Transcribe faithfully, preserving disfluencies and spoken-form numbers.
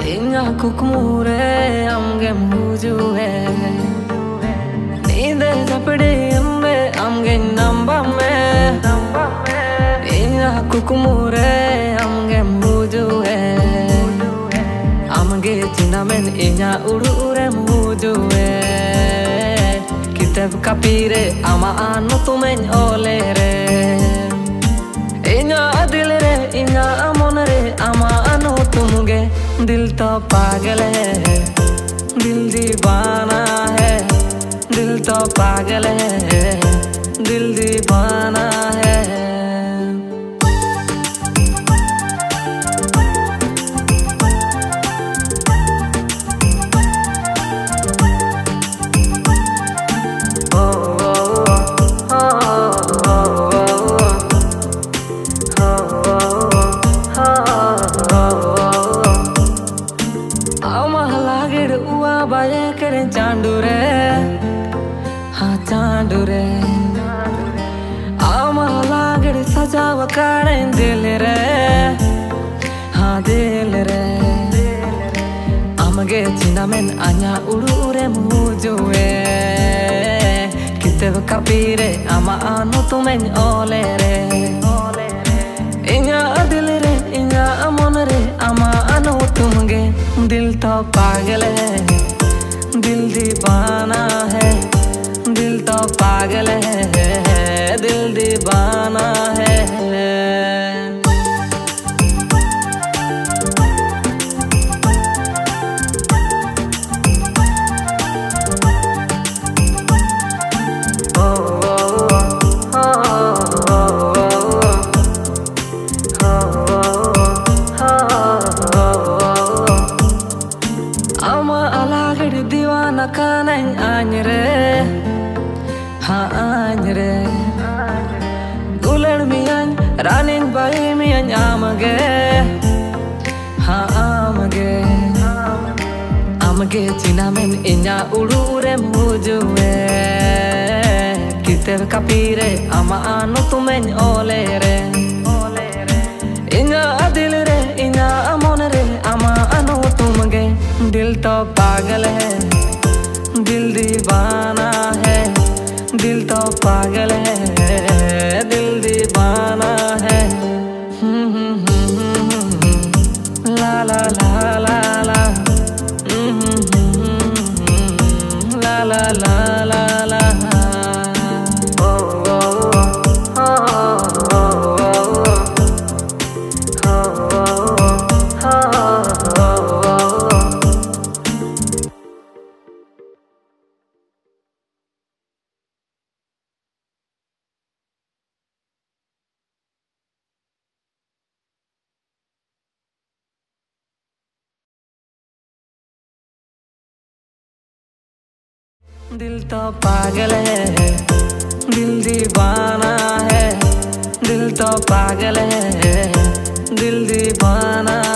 Inga kukmure amge mujue Nide japde ambe amge nambame Inga kukmure amge mujue Amge chinamen inya urure mujue Kitab kapire ama anu tumen olere Inya adilre inya amonre ama anu tumge दिल तो पागल है दिल दीवाना है दिल तो पागल है दिल दीवाना है बाये करे चांडू रे हाँ चांडू रे आमला गड़ सजाव काड़े दिल रे हाँ दिल रे आमगे चिनामेन आन्या उड़ू रे मुजुए कितेब कापीरे आमा आनु तुमेन ओले रे इन्या दिल रे इन्या अमन रे आमा आनु तुमगे दिल तो पागल है दिल दीवाना है दिल तो पागल है दिल दीवाना है दीवाना कानन आंजरे हाँ आंजरे दुलड़ मियां रानिन बाई मियां आमगे हाँ आमगे आमगे चिनामेन इन्या उड़ूरे मुजुए कितेब कापीरे आमा आनु तुमेन ओले रे इन्या दिल रे इन्या अमन रे आमा आनु तुमगे दिल तो पागल है दिल दीवाना है दिल तो पागल है दिल दीवाना है ला ला ला ला ला ला ला ला ला ला दिल तो पागल है दिल दीवाना है दिल तो पागल है दिल दीवाना